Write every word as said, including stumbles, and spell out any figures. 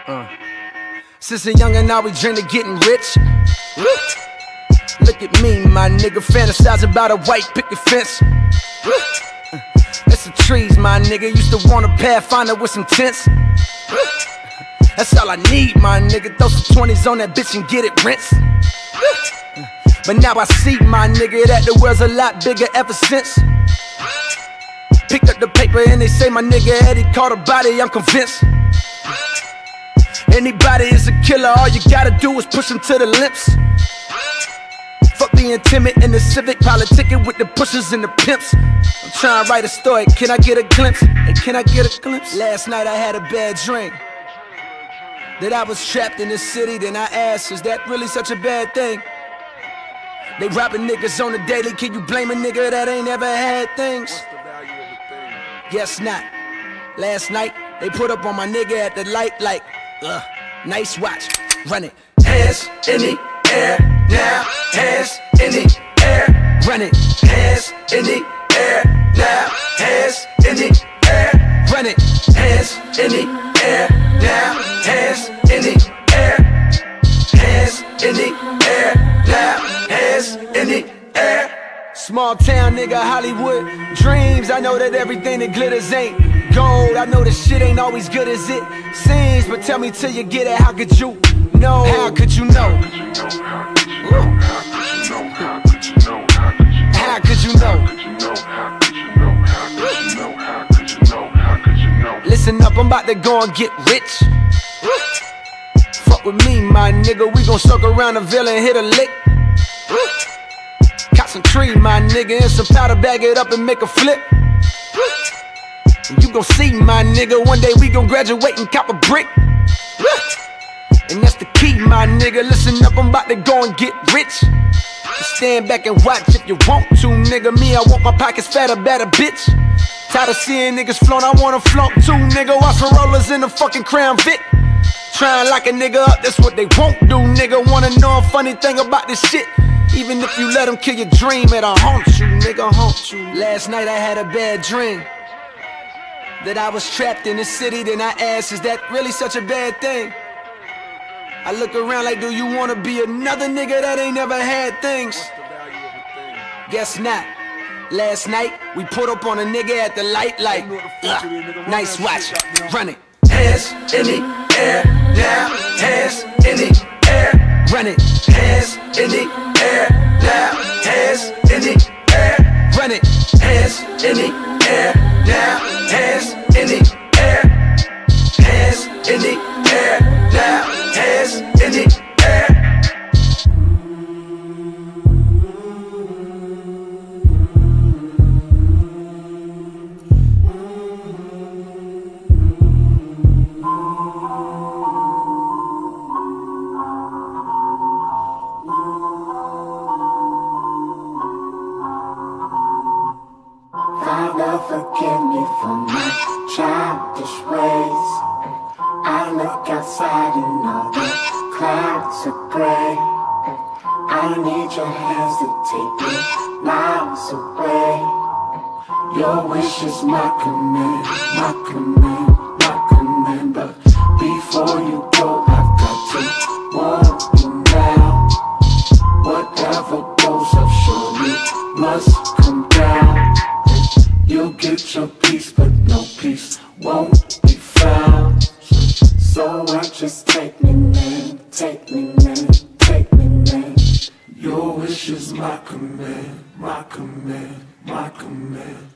Uh. Since a youngin', now we dreamed of getting rich. Look at me, my nigga, fantasizing about a white picket fence. That's the trees, my nigga. Used to want a Pathfinder with some tents. That's all I need, my nigga. Throw some twenties on that bitch and get it rinsed. But now I see, my nigga, that the world's a lot bigger ever since. Picked up the paper and they say my nigga Eddie caught a body, I'm convinced. Anybody is a killer, all you gotta do is push him to the lips. Fuck being timid in the civic, politicking with the pushers and the pimps. I'm trying to write a story, can I get a glimpse? Hey, can I get a glimpse? Last night I had a bad dream that I was trapped in the city, then I asked, is that really such a bad thing? They robbing niggas on the daily, can you blame a nigga that ain't ever had things? Guess not. Last night, they put up on my nigga at the light like, ugh, nice watch, run it. Hands in the air now, hands in the air, run it. Hands in the air now, hands in the air, run it. Hands in the air now, hands in the air, hands in the air now, hands in the air. Small town nigga, Hollywood dreams. I know that everything that glitters ain't gold. I know that shit ain't always good as it seems, but tell me till you get it, how could you know? How could you know? How could you know? Listen up, I'm about to go and get rich. Fuck with me, my nigga, we gon' circle around the villa and hit a lick. Got some tree, my nigga, and some powder, bag it up and make a flip. And you gon' see, my nigga, one day we gon' graduate and cop a brick. And that's the key, my nigga, listen up, I'm about to go and get rich. Just stand back and watch if you want to, nigga. Me, I want my pockets fatter, better, bitch. Tired of seeing niggas flaunt, I wanna flaunt too, nigga. Watch some rollers in the fucking Crown Vic. Tryin' lock a nigga up, that's what they won't do, nigga. Wanna know a funny thing about this shit? Even if you let them kill your dream, it'll haunt you, nigga, haunt you. Last night I had a bad dream that I was trapped in the city, then I asked, is that really such a bad thing? I look around like, do you wanna be another nigga that ain't never had things? Guess not. Last night, we put up on a nigga at the light like, ugh, nice watch, run it. Hands in the air now, hands in the air, run it. Hands in the air now, hands in the air, run it. Hands in the air now, hands in the air, hands in the air now, hands in the air. Father, forgive me for my childish ways. I look outside and all the clouds are gray. I need your hands to take me miles away. Your wish is my command, my command, my command. But before you go, I've got to warn you now. Whatever goes up surely must come down. You'll get your peace, but no peace won't be found. So why just take me, man, take me, man, take me, man. Your wish is my command, my command, my command.